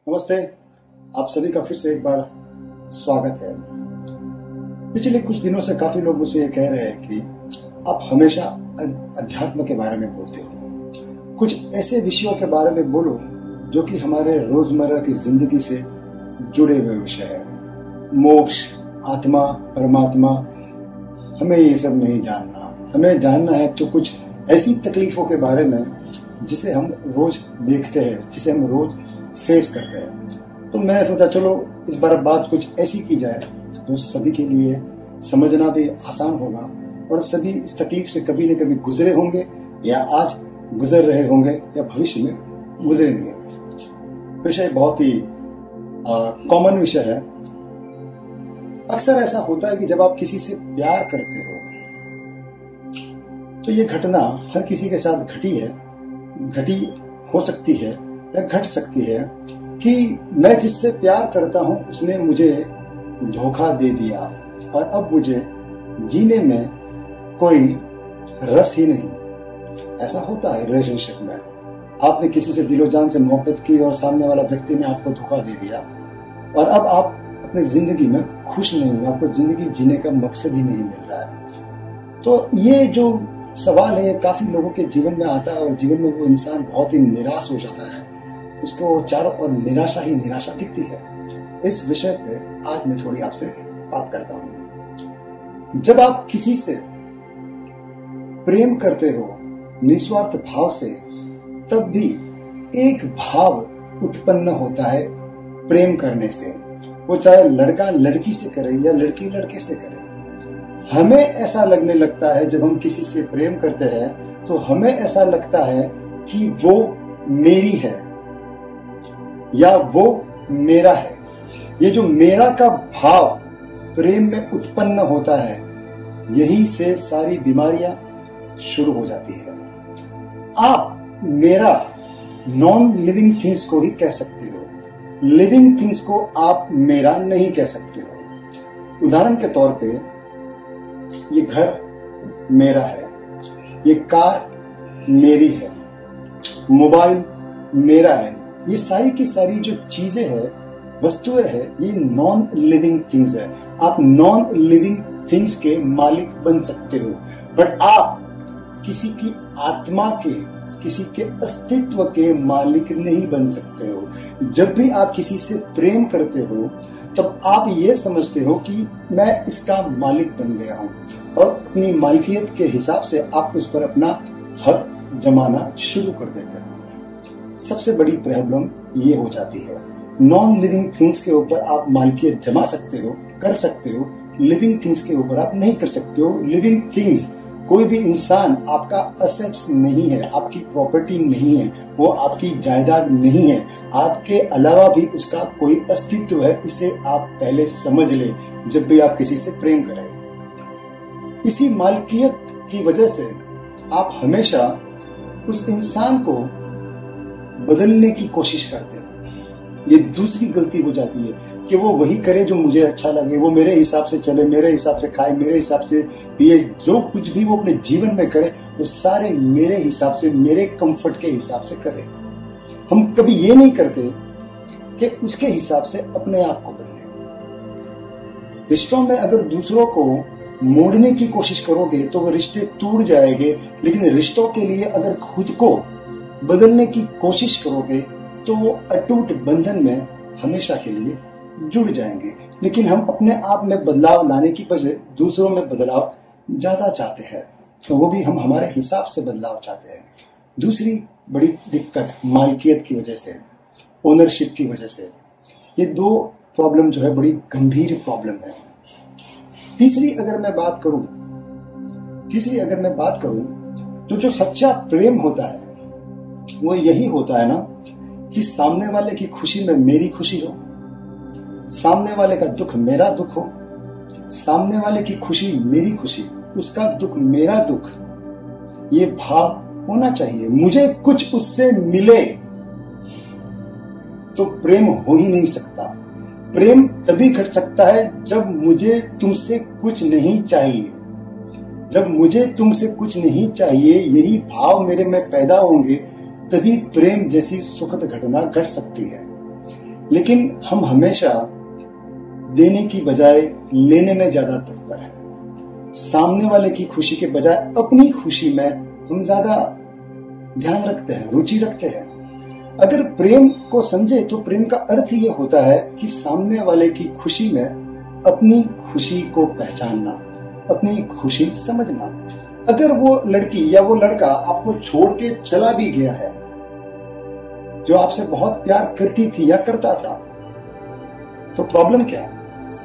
नमस्ते, आप सभी का फिर से एक बार स्वागत है। पिछले कुछ दिनों से काफी लोग मुझसे ये कह रहे हैं कि आप हमेशा अध्यात्म के बारे में बोलते हो, कुछ ऐसे विषयों के बारे में बोलो जो कि हमारे रोजमर्रा की जिंदगी से जुड़े हुए विषय है। मोक्ष, आत्मा, परमात्मा, हमें ये सब नहीं जानना। हमें जानना है तो कुछ ऐसी तकलीफों के बारे में जिसे हम रोज देखते हैं, जिसे हम रोज फेस करते हैं। तो मैंने सोचा चलो इस बार बात कुछ ऐसी की जाए जो सभी के लिए समझना भी आसान होगा और सभी इस तकलीफ से कभी न कभी गुजरे होंगे या आज गुजर रहे होंगे या भविष्य में गुजरेंगे। विषय बहुत ही कॉमन विषय है। अक्सर ऐसा होता है कि जब आप किसी से प्यार करते हो तो ये घटना हर किसी के साथ घटी हो सकती है या घट सकती है कि मैं जिससे प्यार करता हूं उसने मुझे धोखा दे दिया और अब मुझे जीने में कोई रस ही नहीं। ऐसा होता है रिलेशनशिप में। आपने किसी से दिलो जान से मोहब्बत की और सामने वाला व्यक्ति ने आपको धोखा दे दिया और अब आप अपनी जिंदगी में खुश नहीं हो, आपको जिंदगी जीने का मकसद ही नहीं मिल रहा है। तो ये जो सवाल है ये काफी लोगों के जीवन में आता है और जीवन में वो इंसान बहुत ही निराश हो जाता है। उसको चारों ओर निराशा ही निराशा दिखती है। इस विषय पे आज मैं थोड़ी आपसे बात करता हूं। जब आप किसी से प्रेम करते हो निस्वार्थ भाव से, तब भी एक भाव उत्पन्न होता है प्रेम करने से। वो चाहे लड़का लड़की से करे या लड़की लड़के से करे। हमें ऐसा लगने लगता है जब हम किसी से प्रेम करते हैं तो हमें ऐसा लगता है कि वो मेरी है या वो मेरा है। ये जो मेरा का भाव प्रेम में उत्पन्न होता है, यही से सारी बीमारियां शुरू हो जाती है। आप मेरा नॉन लिविंग थिंग्स को ही कह सकते हो, लिविंग थिंग्स को आप मेरा नहीं कह सकते हो। उदाहरण के तौर पे ये घर मेरा है, ये कार मेरी है, मोबाइल मेरा है। ये सारी की सारी जो चीजें हैं, वस्तुएं हैं, ये नॉन लिविंग थिंग्स है। आप नॉन लिविंग थिंग्स के मालिक बन सकते हो, बट आप किसी की आत्मा के, किसी के अस्तित्व के मालिक नहीं बन सकते हो। जब भी आप किसी से प्रेम करते हो तब आप ये समझते हो कि मैं इसका मालिक बन गया हूं और अपनी मालिकियत के हिसाब से आप उस पर अपना हक जमाना शुरू कर देते हो। सबसे बड़ी प्रॉब्लम ये हो जाती है। नॉन लिविंग थिंग्स के ऊपर आप मालिकियत जमा सकते हो, कर सकते हो, लिविंग थिंग्स के ऊपर आप नहीं कर सकते हो। लिविंग थिंग्स, कोई भी इंसान आपका असेट्स नहीं है, आपकी प्रॉपर्टी नहीं है, वो आपकी जायदाद नहीं है, आपके अलावा भी उसका कोई अस्तित्व है। इसे आप पहले समझ ले जब भी आप किसी से प्रेम करें। इसी मालिकियत की वजह से आप हमेशा उस इंसान को बदलने की कोशिश करते हैं। ये दूसरी गलती हो जाती है कि वो वही करे जो मुझे अच्छा लगे, वो मेरे हिसाब से चले, मेरे हिसाब से खाए, मेरे हिसाब से पिए, जो कुछ भी वो अपने जीवन में करे वो सारे मेरे हिसाब से, मेरे कंफर्ट के हिसाब से करे। हम कभी ये नहीं करते कि उसके हिसाब से अपने आप को बदले। रिश्तों में अगर दूसरों को मोड़ने की कोशिश करोगे तो वो रिश्ते टूट जाएंगे, लेकिन रिश्तों के लिए अगर खुद को बदलने की कोशिश करोगे तो वो अटूट बंधन में हमेशा के लिए जुड़ जाएंगे। लेकिन हम अपने आप में बदलाव लाने की बजाय दूसरों में बदलाव ज्यादा चाहते हैं, तो वो भी हम हमारे हिसाब से बदलाव चाहते हैं। दूसरी बड़ी दिक्कत मालिकियत की वजह से, ओनरशिप की वजह से, ये दो प्रॉब्लम जो है बड़ी गंभीर प्रॉब्लम है। तीसरी अगर मैं बात करूं तो जो सच्चा प्रेम होता है वो यही होता है ना कि सामने वाले की खुशी में मेरी खुशी हो, सामने वाले का दुख मेरा दुख हो, सामने वाले की खुशी मेरी खुशी, उसका दुख मेरा दुख। ये भाव होना चाहिए। मुझे कुछ उससे मिले तो प्रेम हो ही नहीं सकता। प्रेम तभी घट सकता है जब मुझे तुमसे कुछ नहीं चाहिए। जब मुझे तुमसे कुछ नहीं चाहिए, यही भाव मेरे में पैदा होंगे, तभी प्रेम जैसी सुखद घटना घट सकती है। लेकिन हम हमेशा देने की बजाय लेने में ज्यादा तत्पर हैं। सामने वाले की खुशी के बजाय अपनी खुशी में हम ज्यादा ध्यान रखते हैं, रुचि रखते हैं। अगर प्रेम को समझे तो प्रेम का अर्थ ये होता है कि सामने वाले की खुशी में अपनी खुशी को पहचानना, अपनी खुशी समझना। अगर वो लड़की या वो लड़का आपको छोड़ के चला भी गया है, जो आपसे बहुत प्यार करती थी या करता था, तो प्रॉब्लम क्या है?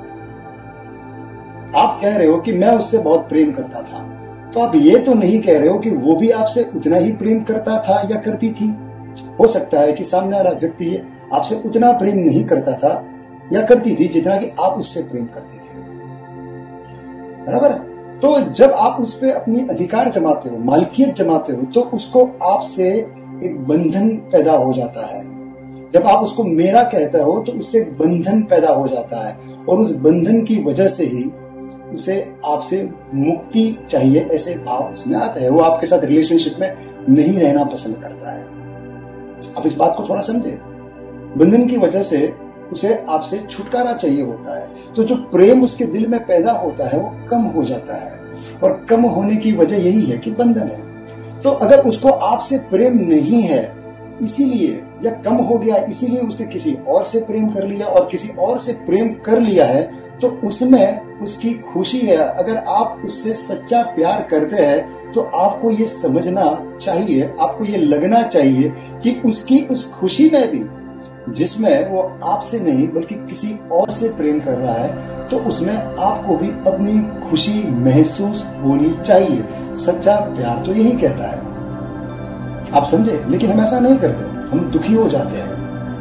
आप कह रहे हो कि मैं उससे बहुत प्रेम करता था, तो आप ये तो नहीं कह रहे हो कि वो भी आपसे उतना ही प्रेम करता था या करती थी। हो सकता है कि सामने वाला व्यक्ति आपसे उतना प्रेम नहीं करता था या करती थी जितना कि आप उससे प्रेम करते थे। बराबर है? तो जब आप उस पर अपनी अधिकार जमाते हो, मालकियत जमाते हो, तो उसको आपसे एक बंधन पैदा हो जाता है। जब आप उसको मेरा कहते हो तो उससे एक बंधन पैदा हो जाता है, और उस बंधन की वजह से ही उसे आपसे मुक्ति चाहिए, ऐसे भाव उसमें आता है। वो आपके साथ रिलेशनशिप में नहीं रहना पसंद करता है। आप इस बात को थोड़ा समझे। बंधन की वजह से उसे आपसे छुटकारा चाहिए होता है, तो जो प्रेम उसके दिल में पैदा होता है वो कम हो जाता है, और कम होने की वजह यही है कि बंधन है। तो अगर उसको आपसे प्रेम नहीं है इसीलिए, या कम हो गया इसीलिए उसने किसी और से प्रेम कर लिया और किसी और से प्रेम कर लिया है, तो उसमें उसकी खुशी है। अगर आप उससे सच्चा प्यार करते हैं तो आपको ये समझना चाहिए, आपको ये लगना चाहिए कि उसकी उस खुशी में भी, जिसमें वो आपसे नहीं बल्कि किसी और से प्रेम कर रहा है, तो उसमें आपको भी अपनी खुशी महसूस होनी चाहिए। सच्चा प्यार तो यही कहता है, आप समझे। लेकिन हम ऐसा नहीं करते, हम दुखी हो जाते हैं।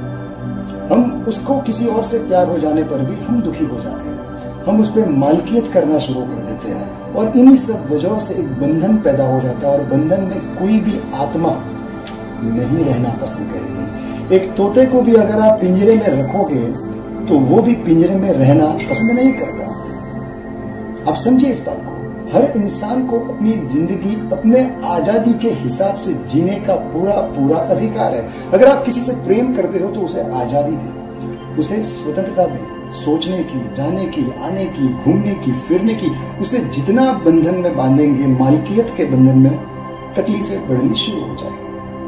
हम उसको किसी और से प्यार हो जाने पर भी हम दुखी हो जाते हैं, हम उस पर मालकियत करना शुरू कर देते हैं, और इन्हीं सब वजहों से एक बंधन पैदा हो जाता है, और बंधन में कोई भी आत्मा नहीं रहना पसंद करेगी। एक तोते को भी अगर आप पिंजरे में रखोगे तो वो भी पिंजरे में रहना पसंद नहीं करता। आप समझिए इस बात को। हर इंसान को अपनी जिंदगी अपने आजादी के हिसाब से जीने का पूरा पूरा अधिकार है। अगर आप किसी से प्रेम करते हो तो उसे आजादी दें, उसे स्वतंत्रता दें, सोचने की, जाने की, आने की, घूमने की, फिरने की। उसे जितना बंधन में बांधेंगे, मालकियत के बंधन में, तकलीफें बढ़नी शुरू हो जाएगी।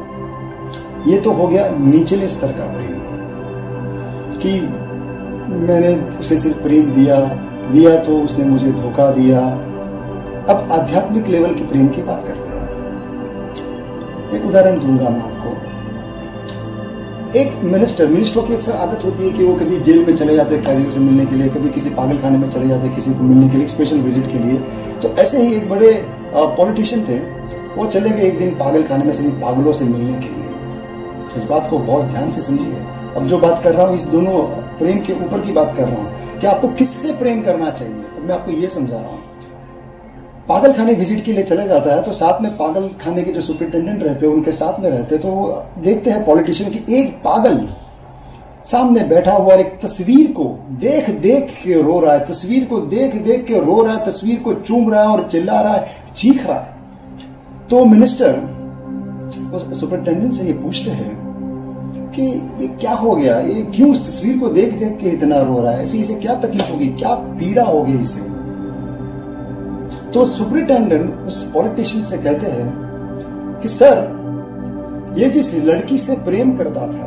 ये तो हो गया निचले स्तर का प्रेम, कि मैंने उसे सिर्फ प्रेम दिया तो उसने मुझे धोखा दिया। अब आध्यात्मिक लेवल के प्रेम की बात करते हैं। एक उदाहरण दूंगा मैं आपको। एक मिनिस्टरों की अक्सर आदत होती है कि वो कभी जेल में चले जाते हैं कैदियों से मिलने के लिए, कभी किसी पागल खाने में चले जाते हैं किसी को मिलने के लिए, स्पेशल विजिट के लिए। तो ऐसे ही एक बड़े पॉलिटिशियन थे, वो चले गए एक दिन पागल खाने में सभी पागलों से मिलने के लिए। इस बात को बहुत ध्यान से समझिए। अब जो बात कर रहा हूँ इस दोनों प्रेम के ऊपर की बात कर रहा हूँ कि आपको किससे प्रेम करना चाहिए। मैं आपको ये समझा रहा हूँ। पागल खाने विजिट के लिए चले जाता है तो साथ में पागल खाने के जो सुपरिटेंडेंट रहते हैं उनके साथ में रहते हैं, तो वो देखते हैं पॉलिटिशियन की एक पागल सामने बैठा हुआ और एक तस्वीर को देख देख के रो रहा है, तस्वीर को देख देख के रो रहा है, तस्वीर को चूम रहा है और चिल्ला रहा है, चीख रहा है। तो मिनिस्टर उस सुपरिटेंडेंट से ये पूछते हैं कि ये क्या हो गया, ये क्यों उस तस्वीर को देख देख के इतना रो रहा है, ऐसे इसे क्या तकलीफ होगी, क्या पीड़ा होगी इसे। तो सुपरिटेंडेंट उस पॉलिटिशियन से कहते हैं कि सर, ये जिस लड़की से प्रेम करता था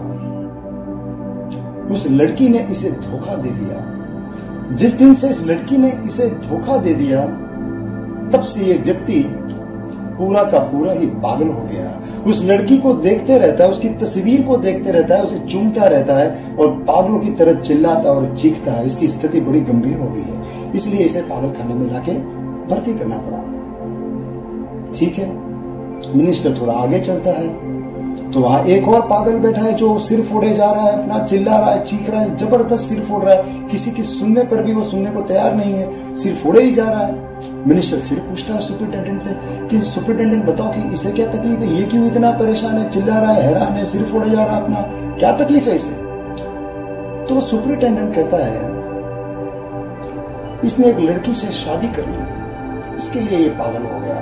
उस लड़की ने इसे धोखा दे दिया। जिस दिन से इस लड़की ने इसे धोखा दे दिया तब से ये व्यक्ति पूरा का पूरा ही पागल हो गया। उस लड़की को देखते रहता है, उसकी तस्वीर को देखते रहता है, उसे चूमता रहता है और पागलों की तरह चिल्लाता और चीखता है। इसकी स्थिति बड़ी गंभीर हो गई है, इसलिए इसे पागल खाने में लाके भर्ती करना पड़ा। ठीक है, मिनिस्टर थोड़ा आगे चलता है तो वहां एक और पागल बैठा है जो सिर फोड़े जा रहा है, अपना चिल्ला रहा है, चीख रहा है, जबरदस्त सिर फोड़ रहा है। किसी की सुनने पर भी वो सुनने को तैयार नहीं है, सिर फोड़े ही जा रहा है। मिनिस्टर फिर पूछता है सुपरिटेंडेंट से कि सुपरिटेंडेंट बताओ कि इसे क्या तकलीफ है, ये क्यों इतना परेशान है, चिल्ला रहा है, हैरान है, सिर फोड़े जा रहा है, अपना क्या तकलीफ है इसे। तो सुपरिटेंडेंट कहता है इसने एक लड़की से शादी कर ली, इसके लिए ये पागल हो गया।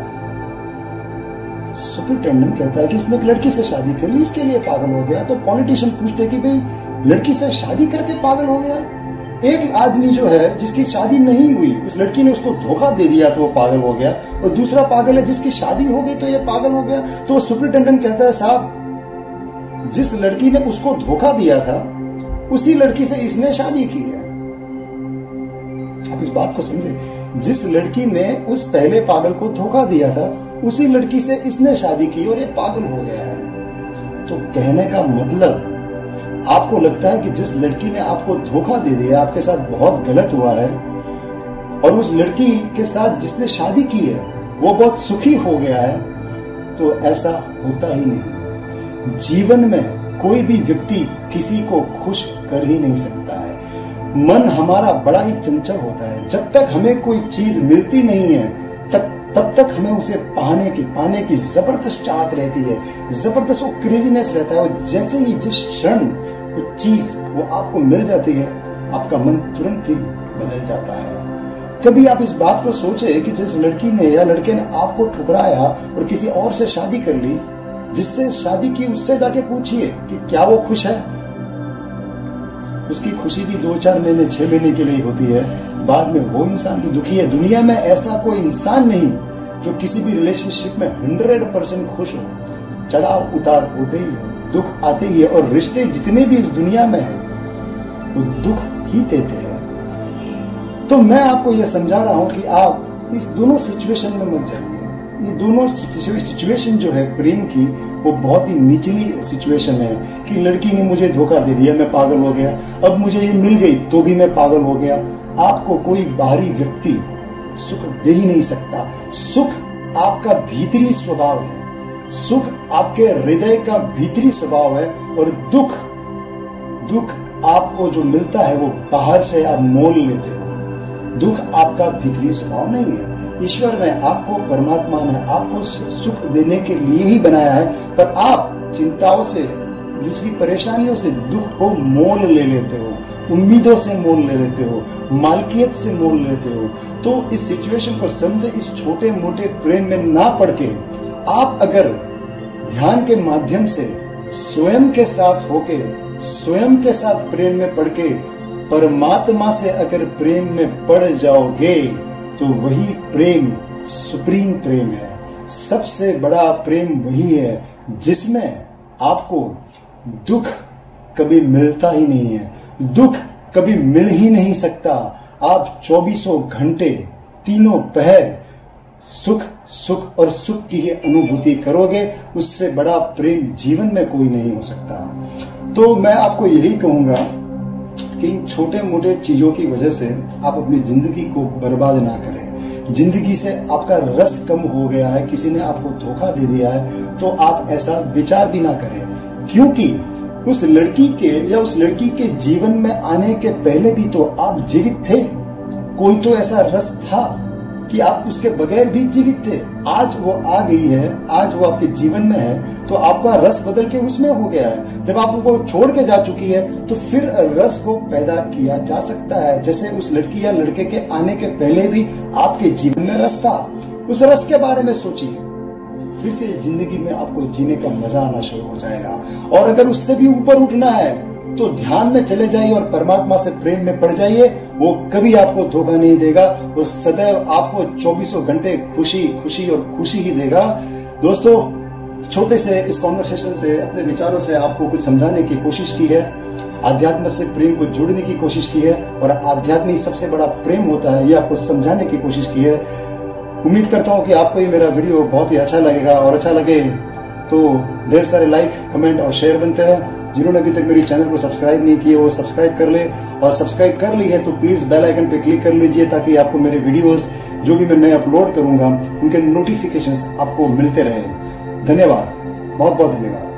सुपरिटेंडेंट कहता है कि इसने एक लड़की से शादी कर ली, इसके लिए पागल हो गया। तो पॉलिटिशियन पूछते कि भाई लड़की से शादी करके पागल हो गया। एक आदमी जो है जिसकी शादी नहीं हुई, उस लड़की ने उसको धोखा दे दिया तो वो पागल हो गया, और दूसरा पागल है जिसकी शादी हो गई तो ये पागल हो गया। तो सुपरिटेंडेंट कहता है साहब जिस लड़की ने उसको धोखा दिया था उसी लड़की से इसने शादी की है। आप इस बात को समझे, जिस लड़की ने उस पहले पागल को धोखा दिया था उसी लड़की से इसने शादी की और ये पागल हो गया है। तो कहने का मतलब, आपको लगता है कि जिस लड़की ने आपको धोखा दे दिया, आपके साथ बहुत गलत हुआ है, और उस लड़की के साथ जिसने शादी की है वो बहुत सुखी हो गया है, तो ऐसा होता ही नहीं। जीवन में कोई भी व्यक्ति किसी को खुश कर ही नहीं सकता है। मन हमारा बड़ा ही चंचल होता है। जब तक हमें कोई चीज मिलती नहीं है तब तक हमें उसे पाने की जबरदस्त चाहत रहती है, जबरदस्त वो क्रेजीनेस रहता है। और जैसे ही जिस क्षण वो चीज वो आपको मिल जाती है, आपका मन तुरंत ही बदल जाता है। कभी आप इस बात को सोचे कि जिस लड़की ने या लड़के ने आपको ठुकराया और किसी और से शादी कर ली, जिससे शादी की उससे जाके पूछिए कि क्या वो खुश है। उसकी खुशी भी 2-4 महीने 6 महीने के लिए होती है, बाद में वो इंसान भी दुखी है। दुनिया में ऐसा कोई इंसान नहीं जो किसी भी रिलेशनशिप में 100% खुश हो। चढ़ाव उतार होते ही है, दुख आते ही है, और रिश्ते जितने भी इस दुनिया में है वो दुख ही देते हैं। तो मैं आपको यह समझा रहा हूं कि आप इस दोनों सिचुएशन में मत जाइए। ये दोनों सिचुएशन जो है प्रेम की, वो बहुत ही निचली सिचुएशन है कि लड़की ने मुझे धोखा दे दिया, मैं पागल हो गया, अब मुझे ये मिल गई तो भी मैं पागल हो गया। आपको कोई बाहरी व्यक्ति सुख दे ही नहीं सकता। सुख आपका भीतरी स्वभाव है, सुख आपके हृदय का भीतरी स्वभाव है, और दुख आपको जो मिलता है वो बाहर से आप मोल लेते हो। दुख आपका भीतरी स्वभाव नहीं है। ईश्वर ने आपको, परमात्मा ने आपको सुख देने के लिए ही बनाया है, पर आप चिंताओं से, दूसरी परेशानियों से दुख को मोल ले लेते हो, उम्मीदों से मोल ले लेते हो, मालकियत से मोल लेते हो। तो इस सिचुएशन को समझे, इस छोटे मोटे प्रेम में ना पड़ के आप अगर ध्यान के माध्यम से स्वयं के साथ होके, स्वयं के साथ प्रेम में पड़ के परमात्मा से अगर प्रेम में पड़ जाओगे तो वही प्रेम सुप्रीम प्रेम है। सबसे बड़ा प्रेम वही है जिसमें आपको दुख कभी मिलता ही नहीं है, दुख कभी मिल ही नहीं सकता। आप 24 घंटे तीनों पहर सुख सुख और सुख की ही अनुभूति करोगे। उससे बड़ा प्रेम जीवन में कोई नहीं हो सकता। तो मैं आपको यही कहूंगा कि इन छोटे मोटे चीजों की वजह से आप अपनी जिंदगी को बर्बाद ना करें। जिंदगी से आपका रस कम हो गया है, किसी ने आपको धोखा दे दिया है, तो आप ऐसा विचार भी ना करें, क्योंकि उस लड़की के या उस लड़की के जीवन में आने के पहले भी तो आप जीवित थे। कोई तो ऐसा रस था कि आप उसके बगैर भी जीवित थे। आज वो आ गई है, आज वो आपके जीवन में है, तो आपका रस बदल के उसमें हो गया है। जब आप वो छोड़ के जा चुकी है तो फिर रस को पैदा किया जा सकता है। जैसे उस लड़की या लड़के के आने के पहले भी आपके जीवन में रस था। उस रस के बारे में सोचिए, फिर से जिंदगी में आपको जीने का मजा आना शुरू हो जाएगा। और अगर उससे भी ऊपर उठना है तो ध्यान में चले जाइए और परमात्मा से प्रेम में पड़ जाइए। वो कभी आपको धोखा नहीं देगा, वो सदैव आपको 24 घंटे खुशी खुशी और खुशी ही देगा। दोस्तों, छोटे से इस कॉन्वर्सेशन से, अपने विचारों से आपको कुछ समझाने की कोशिश की है, आध्यात्म से प्रेम को जोड़ने की कोशिश की है, और आध्यात्म ही सबसे बड़ा प्रेम होता है, ये आपको समझाने की कोशिश की है। उम्मीद करता हूँ कि आपको ये मेरा वीडियो बहुत ही अच्छा लगेगा, और अच्छा लगे तो ढेर सारे लाइक, कमेंट और शेयर बनते हैं। जिन्होंने अभी तक मेरी चैनल को सब्सक्राइब नहीं किए वो सब्सक्राइब कर ले, और सब्सक्राइब कर ली है तो प्लीज बेल आइकन पे क्लिक कर लीजिए, ताकि आपको मेरे वीडियोस जो भी मैं नए अपलोड करूंगा उनके नोटिफिकेशंस आपको मिलते रहे। धन्यवाद, बहुत बहुत धन्यवाद।